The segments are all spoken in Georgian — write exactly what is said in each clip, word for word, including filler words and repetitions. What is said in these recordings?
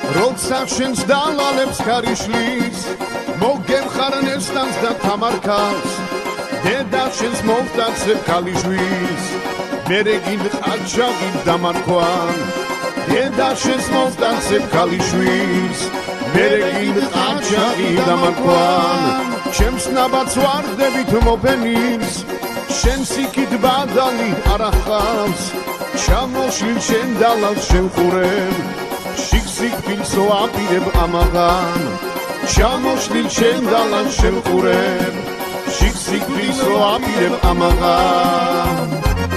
როცა შენს დალალებს ქარიშლის მოგემხარნეს თანს და თამარქავს დედა შენს მოვტაცებ ქალიშვილს მერე გინდყაჩაღი დამარქვან დედა შენს მოვტაცებ ქალიშვილს მერე გინდყაჩაღი დამარქვან ჩემს ნაბats ვარდებით მოფენილს შენს იქით ბადალი არ ახავს ჩამოშლილ შენ დალალს შემხურებ სიკვდილსო აპირებ ამაღან ჩამოშლილ შენ დალალს შემხურებ სიკვდილსო აპირებ ამაღან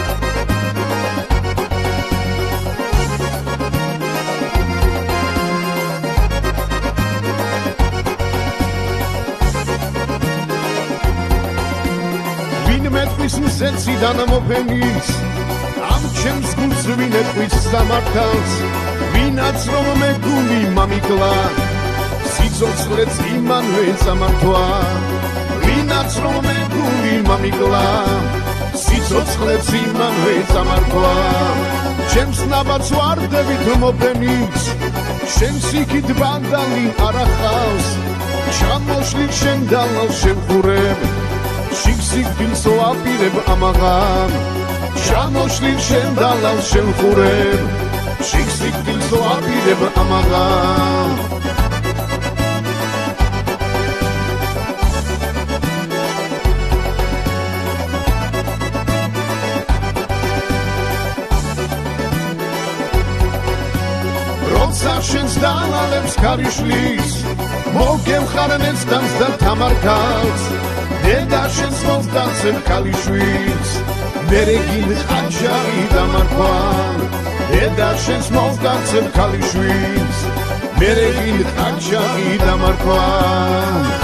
ვინ მეტყვის მზეციდან მოფენილს ამ ჩემს გულს ვინ ეტყვის სამართალს ვინაც რომ მეგული მამიკლა სიცოცხლეც იმანვე სამართვა ვინაც რომ მეგული მამიკლა სიცოცხლეც იმანვე სამართვა ჩემს ნაბats ვარდებით მოფენილს შენს იქით ბანდალი არ ახავს ჩამოშლილ შენ დალალს შემხურებ სიკვდილსო აპირებ ამაღან ჩამოშლილ შენ დალალს შემხურებ სიკვდილსო აპირებ ამაღან როცა შენს დალალებს ქარიშლის მოგემხარნეს თანს და თამარქავს დედა შენს მოვტაცებ ქალიშვილს მერე გინდყაჩაღი დამარქვან დედა შენს მოვტაცებ ქალიშვილს მერე გინდყაჩაღი დამარქვან